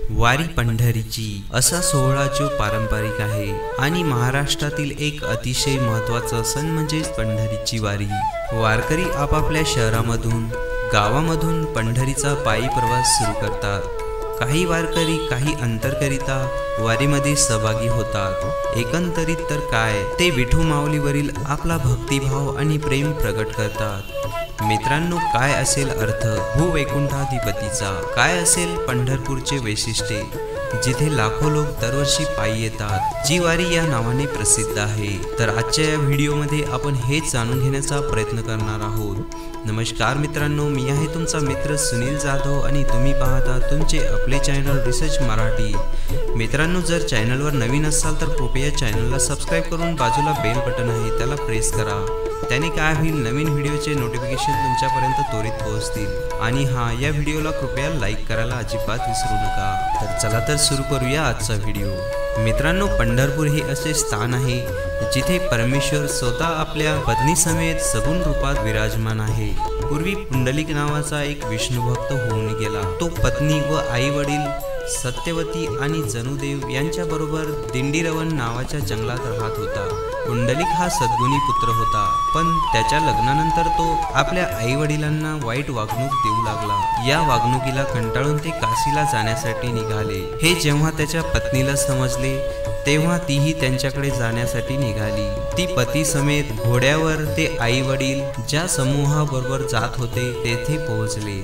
वारी पंढरीची असा सोहळा जो पारंपरिक आहे आणि महाराष्ट्रातील एक अतिशय महत्त्वाचा सण म्हणजे पंढरीची वारी। वारकरी आपापल्या शहरामधून गावामधून पंढरीचा पायी प्रवास सुरू करतात। काही वारकरी काही अंतरकरिता वारीमध्ये सहभागी होतात। एकंदरीत तर काय ते विठू माऊलीवरील आपला भक्तिभाव आणि प्रेम प्रकट करतात। मित्रांनो, काय असेल अर्थ भूवैकुंठाधिपतीचा, काय असेल पंढरपूरचे वैशिष्ट्य जिथे लाखो लोक दरवर्षी पायी येतात, जी वारी या नावाने प्रसिद्ध आहे। तर आजच्या या व्हिडिओमध्ये आपण हेच जाणून घेण्याचा प्रयत्न करणार आहोत। नमस्कार मित्रांनो, मी आहे तुमचा मित्र सुनील जाधव आणि तुम्ही पाहता तुमचे आपले चॅनल रिसर्च मराठी। मित्रांनो, जर चॅनलवर नवीन असाल तर कृपया चॅनलला सबस्क्राइब करून बाजूला बेल बटन आहे त्याला प्रेस करा। त्याने काय होईल, नवीन व्हिडिओचे नोटिफिकेशन तुमच्यापर्यंत त्वरित पोहोचतील। आणि हां, या व्हिडिओला कृपया लाईक करायला अजिबात विसरू नका। तर चला तर सुरू करूया आजचा व्हिडिओ। मित्रांनो, पंढरपूर हे असे स्थान आहे जिथे परमेश्वर स्वतः आपल्या पत्नी समेत सगुण रूपात विराजमान आहे। पूर्वी पुंडलिक नावाचा एक विष्णू भक्त होऊन गेला। तो पत्नी व आई वडील सत्यवती आणि जनुदेव यांच्याबरोबर दिंडीरवन नावाच्या जंगलात राहत होता। पुंडलिक हा सद्गुणी पुत्र होता, पण त्याच्या लग्नानंतर तो आपल्या आई वडिलांना वाईट वागणूक देऊ लागला। या वागणुकीला कंटाळून ते काशीला जाण्यासाठी निघाले। हे जेव्हा त्याच्या पत्नीला समजले तेव्हा तीही त्यांच्याकडे जाण्यासाठी निघाली। ती पती समेत घोड्यावर ते आई वडील ज्या समूहाबरोबर जात होते तेथे पोहोचले।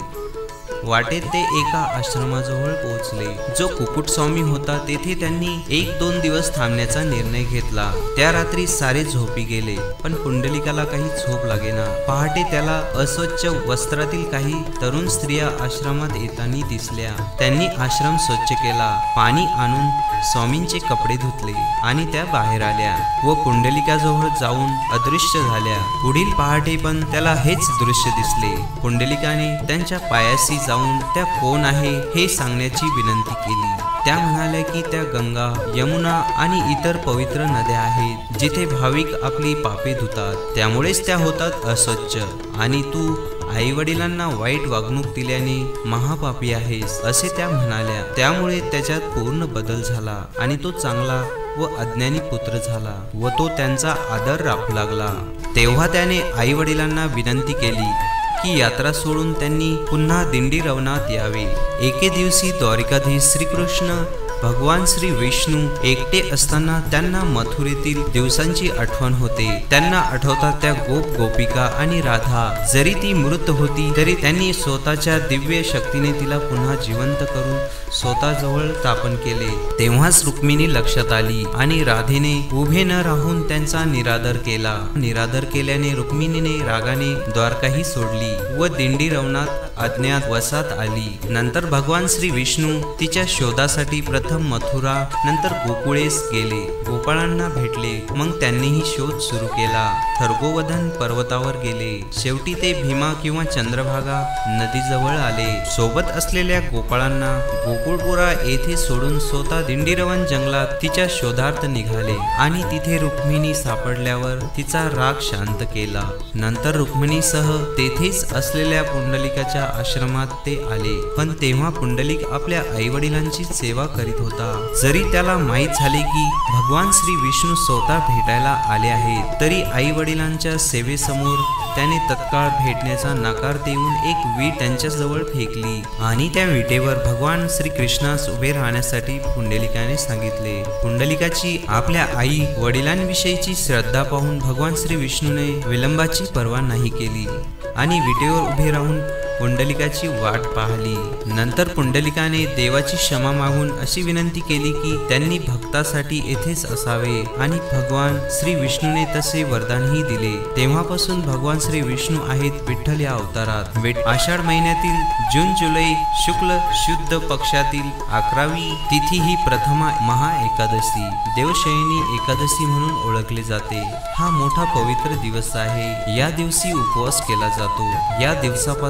वाटेत ते एका आश्रमाजवळ पोहोचले जो कुकुटस्वामी होता। तेथे त्यांनी 1-2 दिवस थांबण्याचा निर्णय घेतला। त्या रात्री सारे झोपी गेले, पण पुंडलिकाला काही झोप लागेना। पहाटे त्याला अस्वच्छ वस्त्रातील काही तरुण स्त्रिया आश्रमात येताना दिसल्या। त्यांनी आश्रम स्वच्छ केला, पाणी आणून स्वामींचे कपडे धुतले आणि त्या बाहेर आल्या व पुंडलिकाजवळ जाऊन अदृश्य झाल्या। पुढील पहाटे पण त्याला हेच दृश्य दिसले। पुंडलिकाने त्यांच्या पायाशी जाऊन त्या कोण आहे हे सांगण्याची विनंती केली। त्या म्हणाल्या की त्या गंगा, यमुना आणि इतर पवित्र नद्या आहेत जिथे भाविक आपली पापे धुतात, त्यामुळेच त्या होतात अस्वच्छ। आणि तू आई वडिलांना वाईट वागणूक दिल्याने महापापी आहेस असे त्या म्हणाल्या। त्यामुळे त्याच्यात पूर्ण बदल झाला आणि तो चांगला व अज्ञानी पुत्र झाला व तो त्यांचा आदर राखू लागला। तेव्हा त्याने आई वडिलांना विनंती केली की यात्रा सोडून त्यांनी पुन्हा दिंडी रवनात यावे। एके दिवशी द्वारिकाधीश श्रीकृष्ण भगवान श्री विष्णू एकटे असताना त्यांना मथुरेतील दिवसांची आठवण होते। त्यांना आठवतात त्या गोपिका आणि राधा। जरी ती मृत होती तरी त्यांनी स्वतःच्या दिव्य शक्तीने तिला पुन्हा जिवंत करून स्वतःजवळ स्थापन केले। तेव्हाच रुक्मिणी लक्षात आली आणि राधेने उभे न राहून त्यांचा निरादर केला। निरादर केल्याने रुक्मिणीने रागाने द्वारकाही सोडली व दिंडी रवनात अज्ञात वसात आली। नंतर भगवान श्री विष्णू तिच्या शोधासाठी प्रथम मथुरा नंतर गोकुळेस गेले। गोपाळांना भेटले, मग त्यांनीही शोध सुरू केला। थर्गोवधन पर्वतावर गेले। शेवटी ते भीमा किंवा चंद्रभागा नदीजवळ आले। सोबत असलेल्या गोपाळांना गोकुळपुरा येथे सोडून स्वतः दिंडीरवन जंगलात तिच्या शोधार्थ निघाले आणि तिथे रुक्मिणी सापडल्यावर तिचा राग शांत केला। नंतर रुक्मिणीसह तेथेच असलेल्या पुंडलिकाच्या आश्रमात ते आले, पण तेव्हा पुंडलिक आपल्या आई वडिलांची सेवा करीत होता। जरी त्याला माहीत झाले की भगवान श्री विष्णू स्वतः भेटायला आले आहेत, तरी आई वडिलांच्या सेवेसमोर त्याने तत्काळ भेटण्याचा नकार देऊन एक वीट त्यांच्याजवळ फेकली आणि त्या विटेवर भगवान श्री कृष्णास उभे राहण्यासाठी पुंडलिकाने सांगितले। पुंडलिकाची आपल्या आई वडिलांविषयीची श्रद्धा पाहून भगवान श्री विष्णूने विलंबाची पर्वा नाही केली आणि विटेवर उभे राहून पुंडलिकाची वाट पाहिली। नंतर पुंडलिकाने देवाची क्षमा मागून अशी विनंती केली की त्यांनी भक्तासाठी येथेच असावे आणि भगवान श्री विष्णूने तसे वरदानही दिले। तेव्हापासून भगवान श्री विष्णू आहेत विठ्ठल या अवतारात। आषाढ महिन्यातील जून जुलै शुक्ल शुद्ध पक्षातील 11वी तिथी ही प्रथमा महा एकादशी देवशयनी एकादशी म्हणून ओळखले जाते। हा मोठा पवित्र दिवस आहे। या दिवशी उपवास केला जातो। या दिवसापासून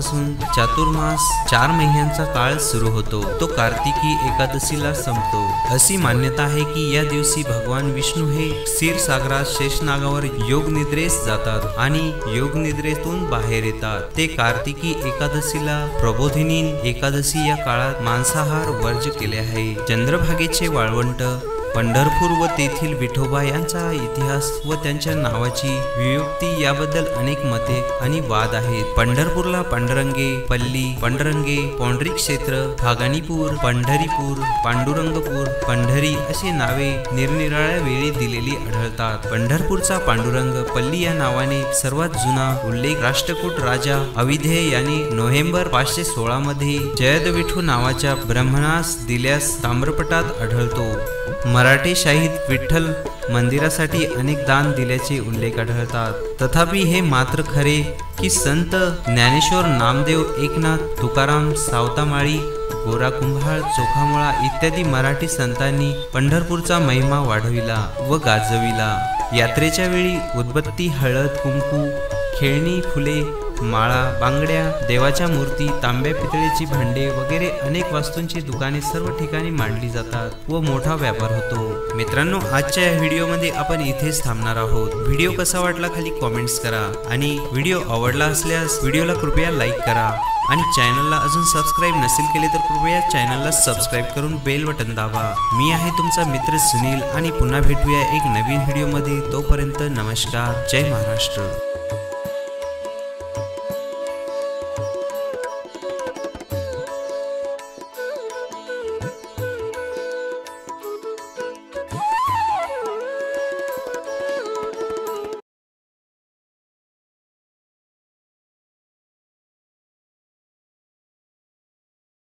चातुर्मास 4 महिन्यांचा काळ सुरू होतो, तो कार्तिकी एकादशीला संपतो। अशी मान्यता आहे की या दिवशी भगवान विष्णू हे क्षीरसागरात शेषनागावर योग निद्रेस जातात आणि योग निद्रेतून बाहेर येतात। ते कार्तिकी एकादशीला प्रबोधिनी एकादशी या काळात मांसाहार वर्ज केले आहे। चंद्रभागेचे वाळवंट पंढरपूर व तेथील विठोबा यांचा इतिहास व त्यांच्या नावाची व्युत्पत्ती याबद्दल अनेक मते आणि वाद आहेत। पंढरपूरला पांडुरंगे, पल्ली, पंडरंगे, पौंडरी क्षेत्र, भागानीपूर, पंढरीपूर, पांडुरंगपूर, पंढरी अशी नावे निरनिराळ्या वेळी दिलेली आढळतात। पंढरपूरचा पांडुरंग पल्ली या नावाने सर्वात जुना उल्लेख राष्ट्रकूट राजा अविधेय यांनी नोव्हेंबर 516 मध्ये जयदविठू नावाच्या ब्राह्मणास दिल्यास ताम्रपटात आढळतो। मराठी शाहीत विठ्ठल मंदिरासाठी अनेक दान दिल्याचे उल्लेख आढळतात। तथापि हे मात्र खरे की संत ज्ञानेश्वर, नामदेव, एकनाथ, तुकाराम, सावतामाळी, गोरा कुंभार, चोखामळा इत्यादी मराठी संतांनी पंढरपूरचा महिमा वाढविला व गाजविला। यात्रेच्या वेळी उदबत्ती, हळद, कुंकू, खेळणी, फुले, माळा, बांगड्या, देवाच्या मूर्ती, तांब्या पितळेची भांडे वगैरे अनेक वस्तूंची दुकाने सर्व ठिकाणी मांडली जातात व मोठा व्यापार होतो। मित्रांनो, आजच्या या व्हिडिओमध्ये आपण इथेच थांबणार आहोत। व्हिडिओ कसा वाटला खाली कॉमेंट्स करा आणि व्हिडिओ आवडला असल्यास व्हिडिओला कृपया लाईक करा आणि चॅनलला अजून सबस्क्राईब नसेल केले तर कृपया चॅनलला सबस्क्राईब करून बेल बटन दाबा। मी आहे तुमचा मित्र सुनील आणि पुन्हा भेटूया एक नवीन व्हिडिओमध्ये। तोपर्यंत नमस्कार, जय महाराष्ट्र।